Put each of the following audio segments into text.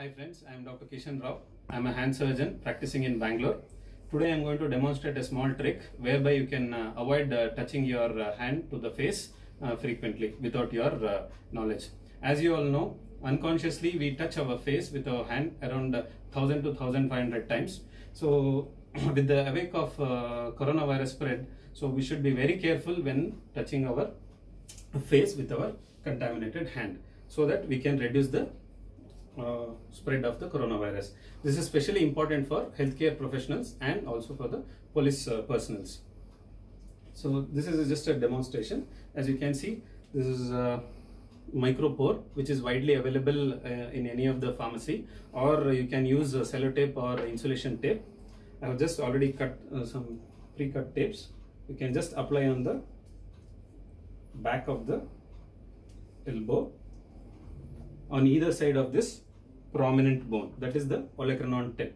Hi friends, I am Dr. Kishan Rao. I am a hand surgeon practicing in Bangalore. Today I am going to demonstrate a small trick whereby you can avoid touching your hand to the face frequently without your knowledge. As you all know, unconsciously we touch our face with our hand around 1000 to 1500 times. So with the awake of coronavirus spread, so we should be very careful when touching our face with our contaminated hand so that we can reduce the spread of the coronavirus. This is especially important for healthcare professionals and also for the police personnels. So this is just a demonstration. As you can see, this is a micropore which is widely available in any of the pharmacy, or you can use sellotape or insulation tape. I have just already cut some pre-cut tapes. You can just apply on the back of the elbow on either side of this prominent bone, that is the olecranon tip.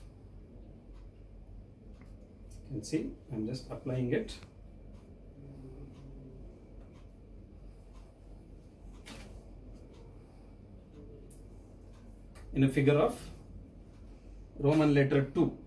You can see I'm just applying it. In a figure of Roman letter 2.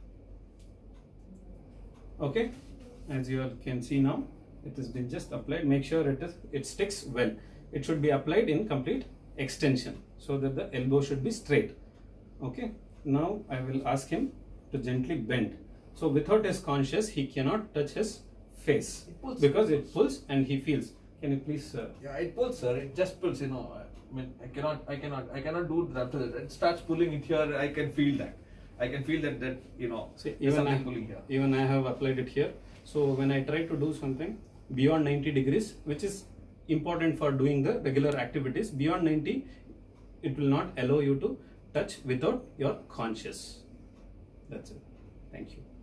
Okay, as you all can see now, it has been just applied. Make sure it sticks well. It should be applied in complete extension so that the elbow should be straight. Okay, now I will ask him to gently bend. So without his conscious, he cannot touch his face because it pulls and he feels. Can you please? Yeah, it pulls, sir. It just pulls. You know, I mean, I cannot do that after that. It starts pulling it here. I can feel that. I can feel that you know. See, even pulling here. Even I have applied it here. So when I try to do something beyond 90 degrees, which is important for doing the regular activities, beyond 90, it will not allow you to touch without your conscious. That's it. Thank you.